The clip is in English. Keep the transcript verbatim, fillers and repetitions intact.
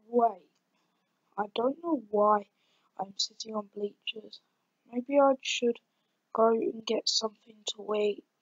Wait, I don't know why I'm sitting on bleachers. Maybe I should go and get something to eat.